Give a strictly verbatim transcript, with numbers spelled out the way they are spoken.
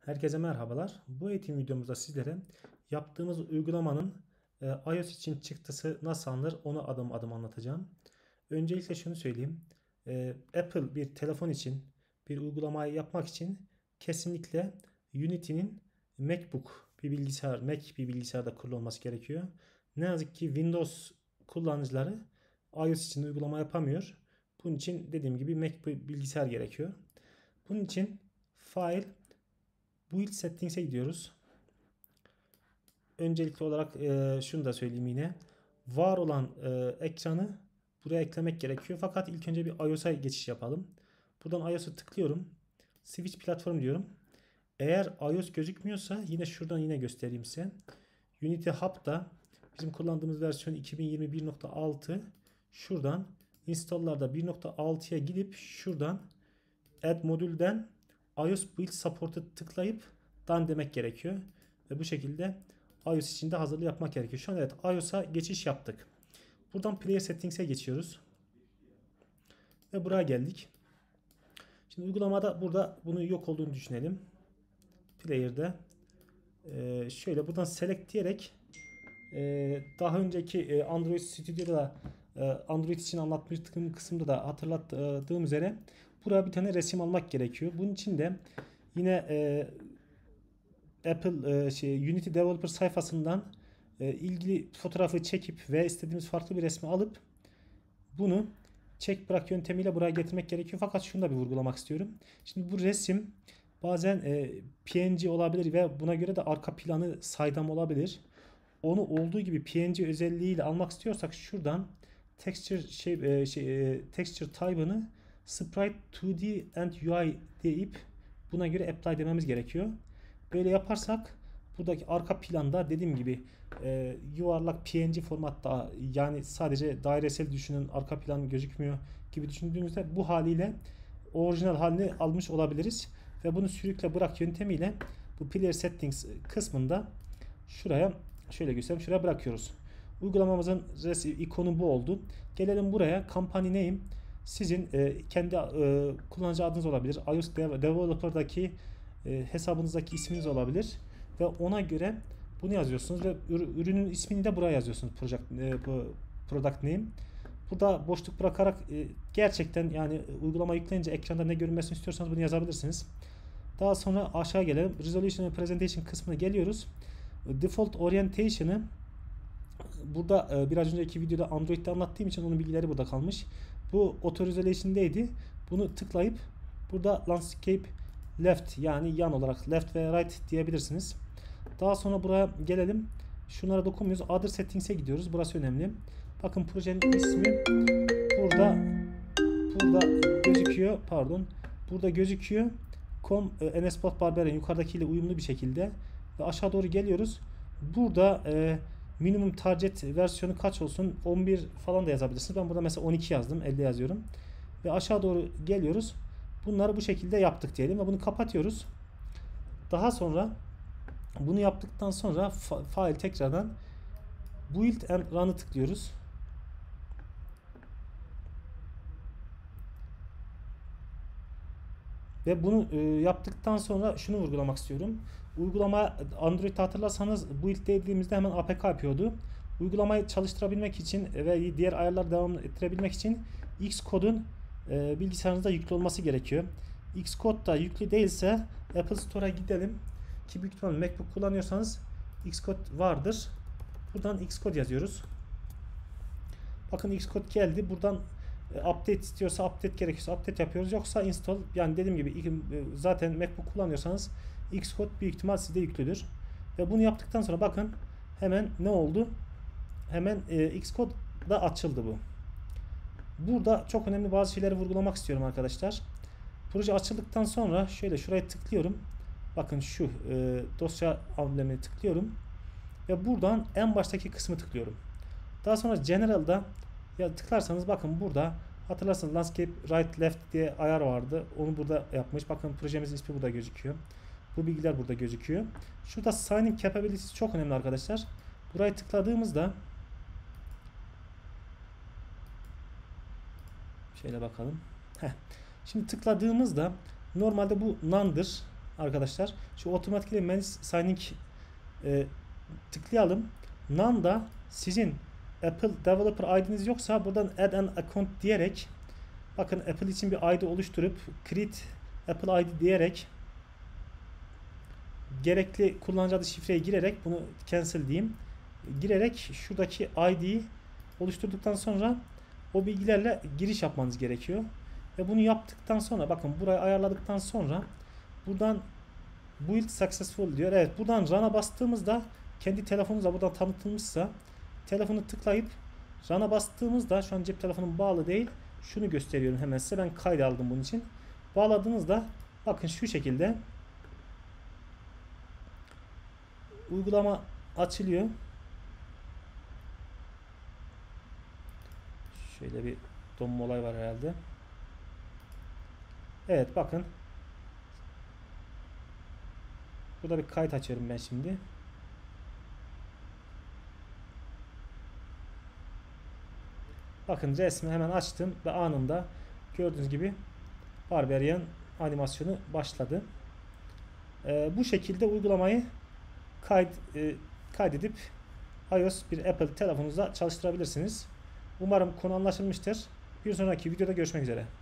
Herkese merhabalar. Bu eğitim videomuzda sizlere yaptığımız uygulamanın e, iOS için çıktısı nasıl alınır onu adım adım anlatacağım. Öncelikle şunu söyleyeyim. E, Apple bir telefon için bir uygulamayı yapmak için kesinlikle Unity'nin MacBook bir bilgisayar, Mac bir bilgisayarda kurulu olması gerekiyor. Ne yazık ki Windows kullanıcıları iOS için uygulama yapamıyor. Bunun için dediğim gibi Mac bir bilgisayar gerekiyor. Bunun için File Build Settings'e gidiyoruz. Öncelikli olarak e, şunu da söyleyeyim yine. Var olan e, ekranı buraya eklemek gerekiyor. Fakat ilk önce bir iOS'a geçiş yapalım. Buradan iOS'a tıklıyorum. Switch platform diyorum. Eğer iOS gözükmüyorsa yine şuradan yine göstereyim size. Unity Hub'da bizim kullandığımız versiyon iki bin yirmi bir nokta altı. Şuradan install'larda bir nokta altıya gidip şuradan Add modülden iOS Build Support'u tıklayıp Done demek gerekiyor. Ve bu şekilde iOS için de hazırlığı yapmak gerekiyor. Şu an evet iOS'a geçiş yaptık. Buradan Player Settings'e geçiyoruz. Ve buraya geldik. Şimdi uygulamada burada bunun yok olduğunu düşünelim. Player'de ee, şöyle buradan select diyerek e, daha önceki e, Android Studio'da e, Android için anlatmıştım kısımda da hatırlattığım üzere buraya bir tane resim almak gerekiyor. Bunun için de yine e, Apple e, şey Unity Developer sayfasından e, ilgili fotoğrafı çekip ve istediğimiz farklı bir resmi alıp bunu çek bırak yöntemiyle buraya getirmek gerekiyor. Fakat şunu da bir vurgulamak istiyorum. Şimdi bu resim bazen e, P N G olabilir ve buna göre de arka planı saydam olabilir. Onu olduğu gibi P N G özelliğiyle almak istiyorsak şuradan texture şey, e, şey e, texture type'ını sprite iki D and U I deyip buna göre apply dememiz gerekiyor. Böyle yaparsak buradaki arka planda dediğim gibi e, yuvarlak P N G formatta, yani sadece dairesel düşünün, arka plan gözükmüyor gibi düşündüğümüzde bu haliyle orijinal halini almış olabiliriz. Ve bunu sürükle bırak yöntemiyle bu Player Settings kısmında şuraya şöyle göstereyim, şuraya bırakıyoruz. Uygulamamızın ikonu bu oldu. Gelelim buraya. Company name sizin e, kendi e, kullanıcı adınız olabilir. iOS Developer'daki e, hesabınızdaki isminiz olabilir ve ona göre bunu yazıyorsunuz ve ürünün ismini de buraya yazıyorsunuz. Project, e, product name. Burada boşluk bırakarak e, gerçekten yani uygulama yükleyince ekranda ne görünmesini istiyorsanız bunu yazabilirsiniz. Daha sonra aşağı gelelim. Resolution ve Presentation kısmına geliyoruz. Default Orientation'ı burada e, biraz önceki videoda Android'de anlattığım için onun bilgileri burada kalmış. Bu Auto Resolution'daydı. Bunu tıklayıp burada Landscape Left yani yan olarak left ve right diyebilirsiniz. Daha sonra buraya gelelim. Şunlara dokunmuyoruz. Other Settings'e gidiyoruz. Burası önemli. Bakın projenin ismi burada burada gözüküyor. Pardon. Burada gözüküyor. Com e, NSPot Barbarian yukarıdakiyle uyumlu bir şekilde ve aşağı doğru geliyoruz. Burada e, minimum target versiyonu kaç olsun? on bir falan da yazabilirsiniz. Ben burada mesela on iki yazdım. elde yazıyorum. Ve aşağı doğru geliyoruz. Bunları bu şekilde yaptık diyelim ve bunu kapatıyoruz. Daha sonra bunu yaptıktan sonra file tekrardan Build and Run'ı tıklıyoruz. Ve bunu e, yaptıktan sonra şunu vurgulamak istiyorum. Uygulama Android'de hatırlarsanız build dediğimizde hemen A P K yapıyordu. Uygulamayı çalıştırabilmek için ve diğer ayarları devam ettirebilmek için Xcode'un e, bilgisayarınızda yüklü olması gerekiyor. Xcode da yüklü değilse Apple Store'a gidelim. Ki büyük ihtimalle MacBook kullanıyorsanız Xcode vardır. Buradan Xcode yazıyoruz. Bakın Xcode geldi. Buradan update istiyorsa update, gerekiyorsa update yapıyoruz. Yoksa install, yani dediğim gibi zaten MacBook kullanıyorsanız Xcode büyük ihtimal sizde yüklüdür. Ve bunu yaptıktan sonra bakın hemen ne oldu? Hemen e, Xcode da açıldı bu. Burada çok önemli bazı şeyleri vurgulamak istiyorum arkadaşlar. Proje açıldıktan sonra şöyle şuraya tıklıyorum. Bakın şu e, dosya amblemine tıklıyorum. Ve buradan en baştaki kısmı tıklıyorum. Daha sonra General'da ya tıklarsanız bakın burada hatırlarsanız Landscape Right Left diye ayar vardı. Onu burada yapmış. Bakın projemizin ismi burada gözüküyor. Bu bilgiler burada gözüküyor. Şurada Signing Capabilities çok önemli arkadaşlar. Burayı tıkladığımızda şöyle bakalım. Heh. Şimdi tıkladığımızda normalde bu none'dır. arkadaşlar. Şu automatically manage signing e, tıklayalım. None'da sizin Apple Developer I D'niz yoksa buradan add an account diyerek, bakın Apple için bir I D oluşturup create Apple I D diyerek, gerekli kullanıcı adı şifreyi girerek, bunu cancel diyeyim, girerek şuradaki I D'yi oluşturduktan sonra o bilgilerle giriş yapmanız gerekiyor. Ve bunu yaptıktan sonra, bakın burayı ayarladıktan sonra buradan build successful diyor. Evet, buradan run'a bastığımızda, kendi telefonunuzda buradan tanıtılmışsa telefonu tıklayıp run'a bastığımızda, şu an cep telefonum bağlı değil, şunu gösteriyorum hemen size, ben kayda aldım bunun için. Bağladığınızda bakın şu şekilde uygulama açılıyor. Şöyle bir donma olay var herhalde. Evet, bakın. Burada bir kayıt açıyorum ben şimdi. Bakın resmi hemen açtım ve anında gördüğünüz gibi Barbarian animasyonu başladı. Ee, bu şekilde uygulamayı kayıt, e, kaydedip iOS bir Apple telefonunuzda çalıştırabilirsiniz. Umarım konu anlaşılmıştır. Bir sonraki videoda görüşmek üzere.